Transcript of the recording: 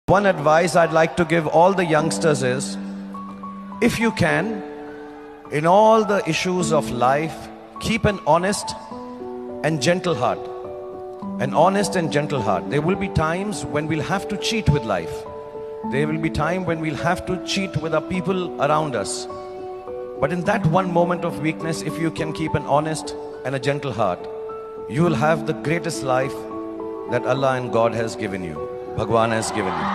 One advice I'd like to give all the youngsters is, if you can, in all the issues of life, keep an honest and gentle heart. An honest and gentle heart. There will be times when we'll have to cheat with life. There will be time when we'll have to cheat with our people around us. But in that one moment of weakness, if you can keep an honest and a gentle heart, you will have the greatest life that Allah and God has given you. Bhagwan has given you.